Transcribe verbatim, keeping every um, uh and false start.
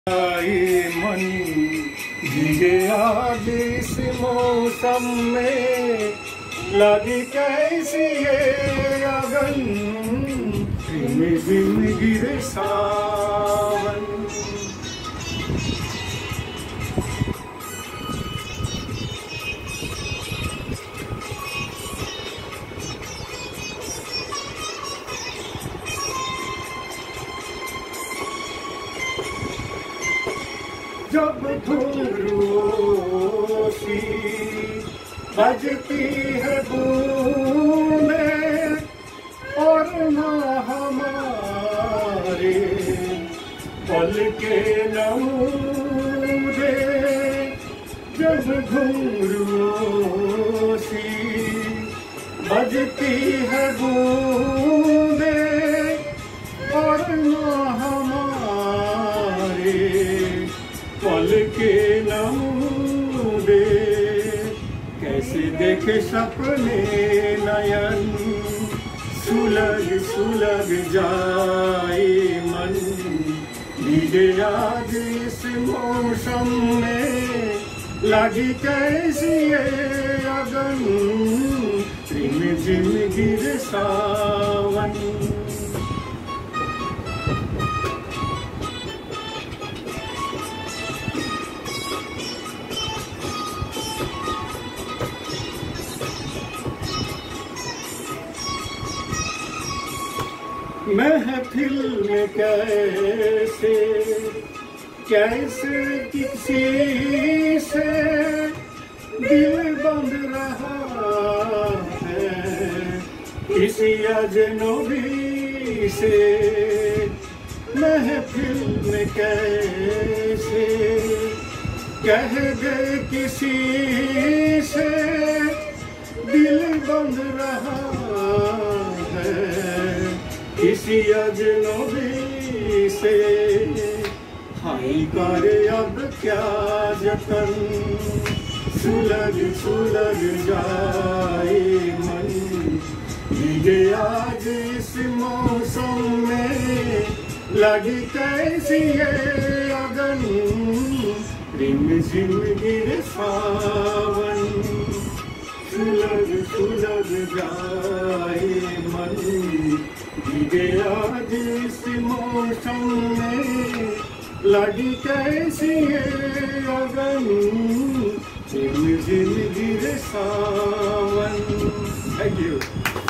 मन भीगे आज इस मौसम में, लगी कैसी ये अगन, रिम झिम गिरे सावन। जब घुंघरू सी बजती है बूंदें और ना हमारे पल के नमूदे, जब घुंघरू सी बजती है बूंदें और ना हमारे पल के नमूदे, कैसे देखे सपने नयन, सुलग सुलग जाए मन, भीगे आज इस मौसम में, लगी कैसी ये अगन, रिम झिम गिरे सावन। महफिल में कैसे कैसे किसी से दिल बंध रहा है, किसी अजनबी से। महफिल में कैसे कह दे किसी से दिल बंध रहा है, किसी अजनबी से। हाय करे अब क्या जतन, सुलग सुलग जाए मन, भीगे आज इस मौसम में, लगी कैसी ये अगन, रिम झिम गिरे सावन। सुलग सुलग जाए मन, भीगे आज इस मौसम में, लगी कैसी ये अगन, रिम झिम गिरे सावन। Thank you.